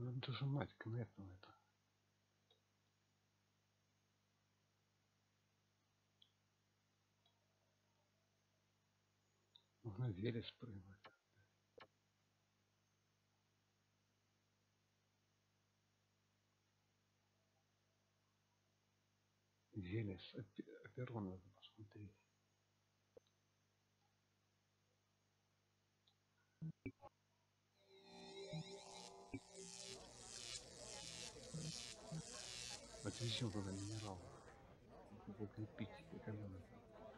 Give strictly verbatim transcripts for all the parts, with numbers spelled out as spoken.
Надо дожимать к этому это. Нужно велес прыгать. Велес, оперон надо посмотреть. Отвезем туда минерал. Укрепить экономику.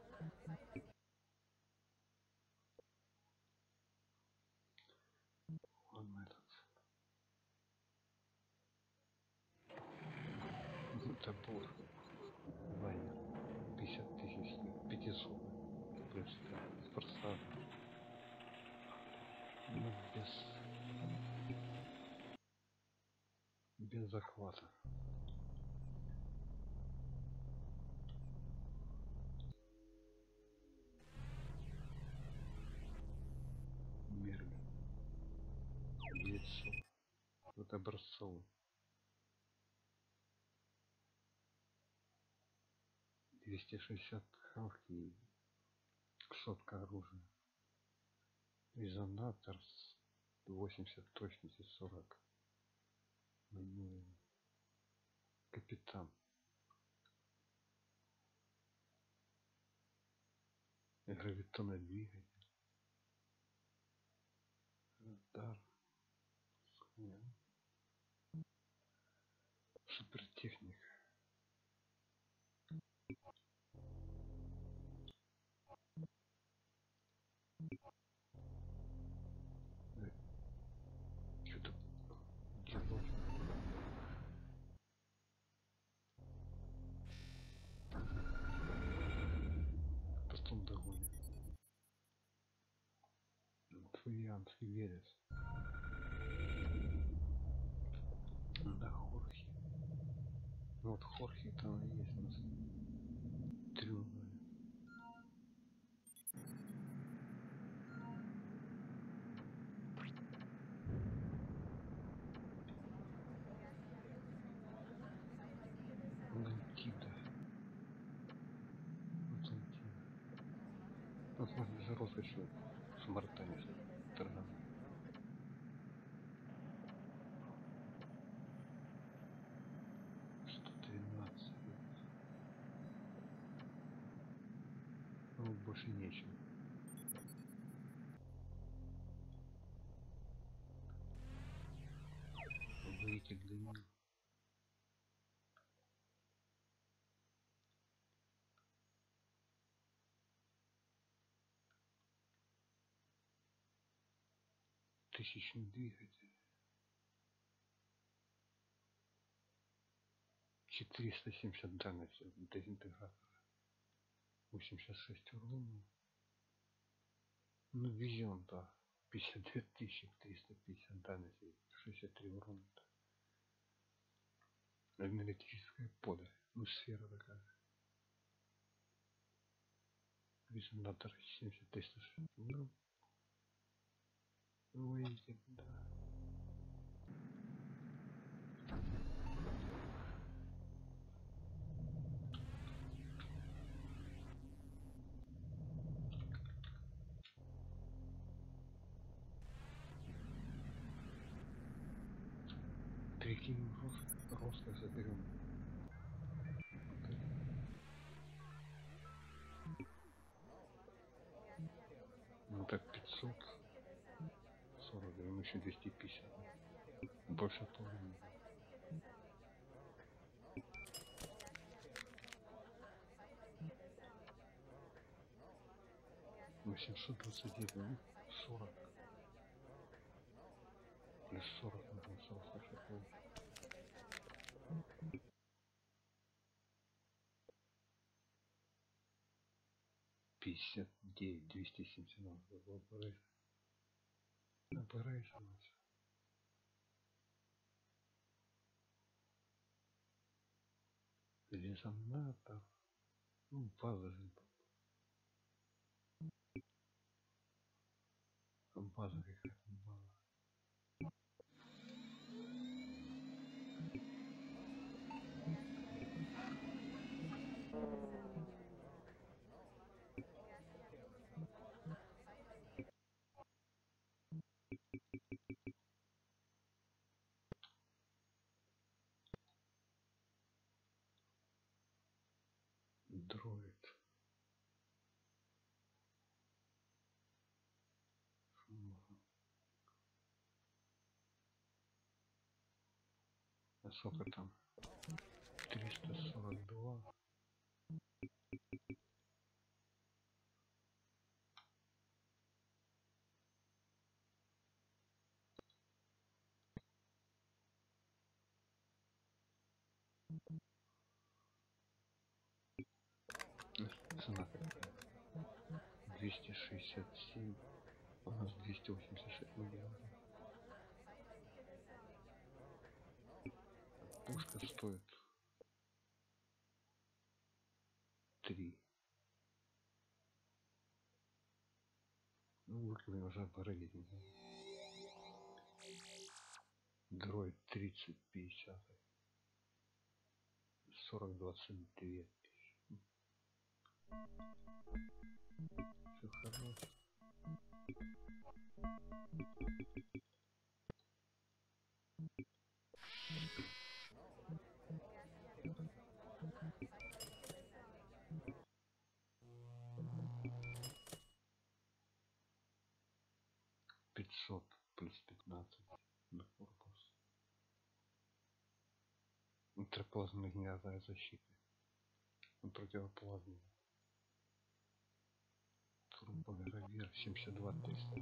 Ладно, этот. Это был лайнер. пятьдесят тысяч, пятьсот. Плюс форсаж. Ну, без... без захвата. Мервин. Лицо. Вот образцовый. двести шестьдесят хавки. Сотка оружия. Резонатор восемьдесят точности сорок. Ну, капитан. Гравитонный двигатель. Радар. Супертехника. Что-то делать. Потом догонит. Фурианский верес. Да, Хорхе. Вот Хорхе там и есть у нас. Трюмы. Атлантида. Атлантида. Ну, смотри, за роскошью с бортами торговать. сто тринадцать. Ну, больше нечем. Двигатель длины. Тысячный двигатель. четыреста семьдесят дальности дезинтегратора. восемьдесят шесть урона. Ну, везем, да. пятьдесят две тысячи триста пятьдесят дальности. шестьдесят три урона. Энергетическое поле. Ну, сфера такая. Резонатор семьдесят триста шестьдесят. Ну, выйдет, да. Прикинь, роскошь заберем. Ну так пятьсот сорок, ну еще двести пятьдесят. Больше половины. восемьсот двадцать девять, ну, сорок. Плюс сорок нужно с роскоши получить. пятьдесят девять, двести семьдесят. Operation. Резонатор. Ну, база же. База какая-то база. Дроид. А сколько там? триста сорок два. Цена какая? двести шестьдесят семь. У нас двести восемьдесят шесть миллиардов. Пушка стоит три. Ну, выкли уже оборудование. Дроид тридцать пятьдесят. сорок двадцать две тысячи. Все хорошо. пятьсот плюс пятнадцать на корпус. Ультраплазменная гнездовая защита. Противоплазменная. Турбогравер семьдесят два триста.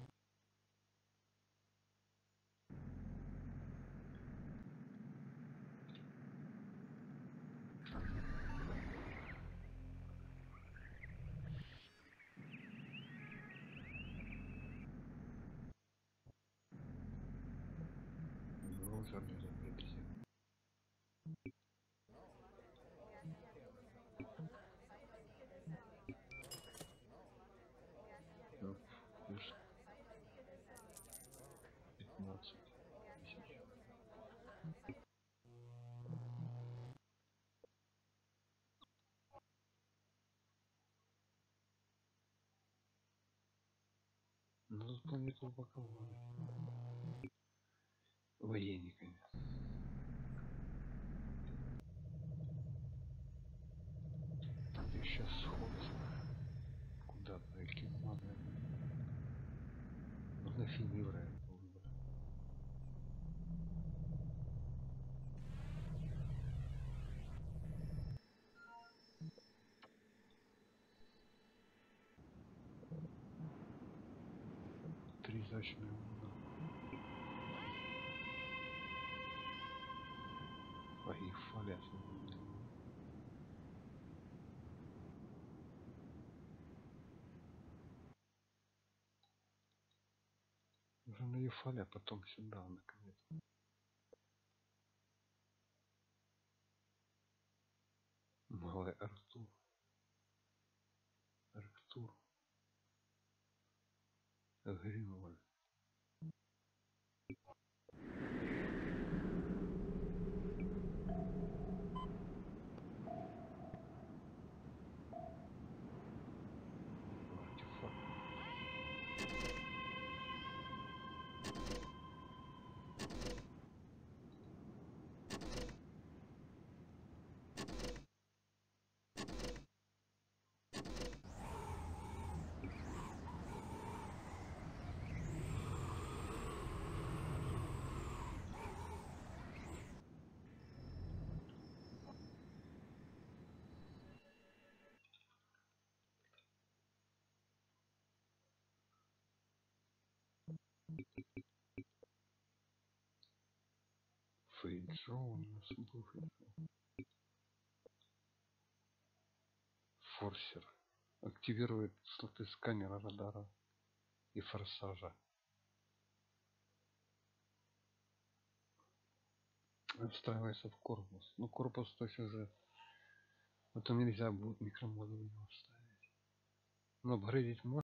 Браузер не закрылся. Так, плюс пятнадцать тысяч. Ну, планету упаковали. Военниками. И сейчас сходится. Куда-то экипажа. Ну, на Финивра это выбор. Три изящные луна. А и фаля свободная луна. Уже на Ефале, а потом сюда, наконец. Малый Артур. Арктур. Гринвальд. Артефакт. Фейджоу у нас был. Форсер. Активирует слоты сканера радара и форсажа. Встраивается в корпус. Ну, корпус, то есть уже... Это нельзя будет микромодуль его вставить. Но апгрейдить можно.